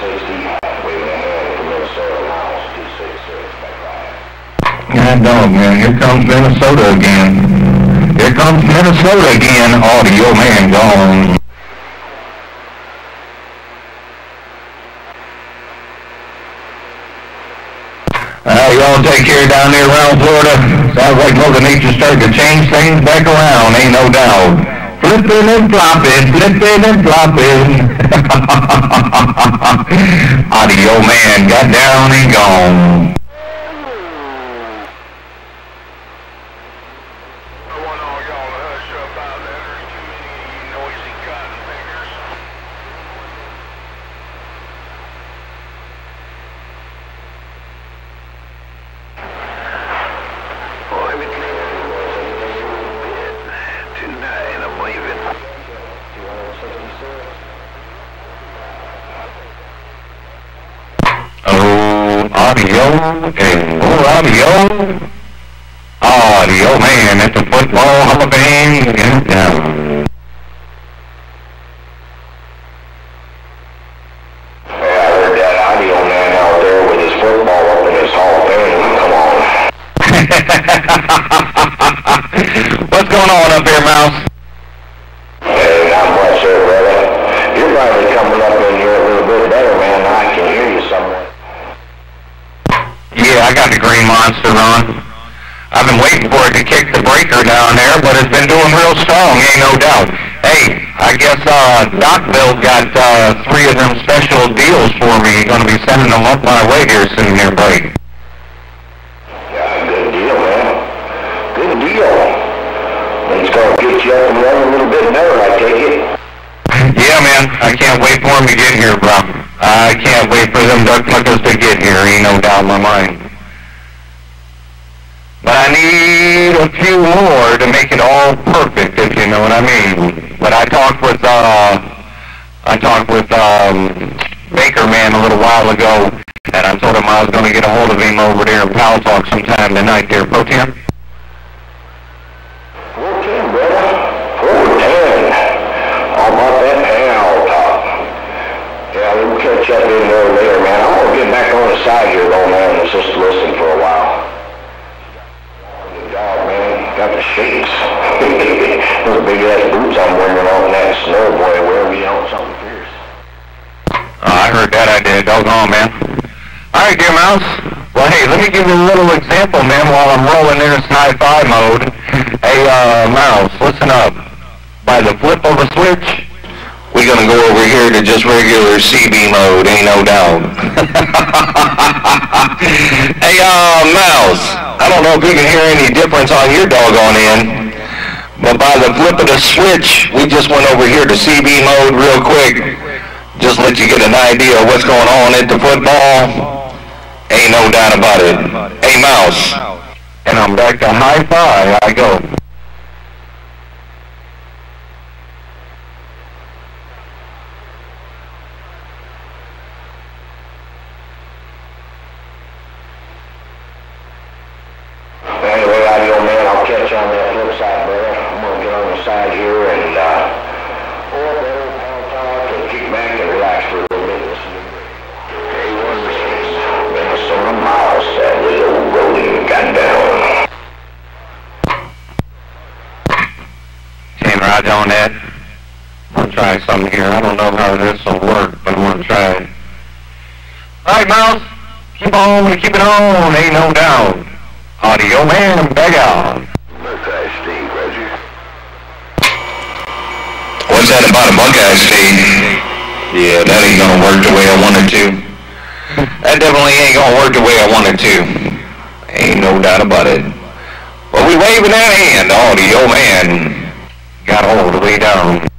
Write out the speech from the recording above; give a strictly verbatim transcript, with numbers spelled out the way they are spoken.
God dog, man, here comes Minnesota again. Here comes Minnesota again. Audio man gone. Uh, y'all take care down there around Florida. Sounds like Mother Nature's starting to change things back around, ain't no doubt. Flipping and flopping, flipping and flopping. Audio man got down and gone. Audio, and more audio. Audio man at the Football Hall of Fame in town. Yeah, I heard that audio man out there with his football up in his Hall of Fame. Come on. What's going on up here, Mouse? Hey, not much there, brother. You're probably coming up in here a little bit better, man. I can hear you somewhere. Yeah, I got the green monster on. I've been waiting for it to kick the breaker down there, but it's been doing real strong, ain't no doubt. Hey, I guess uh, Docville got uh, three of them special deals for me. Gonna be sending them up my way here soon here, buddy. Yeah, good deal, man. Good deal. It's gonna get you up and running a little bit better, I take it. Yeah, man. I can't wait for them to get here, bro. I can't wait for them duck fuckers to get here, ain't no doubt in my mind. But I need a few more to make it all perfect, if you know what I mean. But I talked with, uh, I talked with, um, Baker Man a little while ago, and I told him I was going to get a hold of him over there in Pal Talk sometime tonight there, Pro Tim. four ten, brother. four ten. How about that Pal Talk? Yeah, we'll catch up in there later, man. I'm going to get back on the side here, though, man, and just listen for a while. Dog, man, got the shakes. Those big ass boots I'm wearing on that snow, boy, wear me out something fierce. Oh, I heard that I did. Doggone, man. Alright, dear Mouse. Well, hey, let me give you a little example, man, while I'm rolling there in sci-fi mode. Hey, uh, Mouse, listen up. By the flip of a switch, we're gonna go over here to just regular C B mode, ain't no doubt. Hey, uh, Mouse, I don't know if you can hear any difference on your doggone end, but by the flip of the switch, we just went over here to C B mode real quick. Just let you get an idea of what's going on at the football. Ain't no doubt about it. Hey, Mouse, and I'm back to hi-fi, I go. Anyway, audio man, I'll catch you on that flip side, brother. I'm gonna get on the side here and uh, pull up that old Pal Talk and kick back and relax for a little bit. Listen to Hey, one Minnesota Mouse, that little rolling got down. Can ride on that. I'm gonna try something here. I don't know how this will work, but I'm gonna try it. Alright, Mouse, keep on, keep it on, ain't no doubt. Audio man, back out. Buckeye State, Roger. What's that about a Buckeye State? Yeah, that ain't gonna work the way I wanted to. That definitely ain't gonna work the way I wanted to. Ain't no doubt about it. But we waving that hand, audio man. Got all the way down.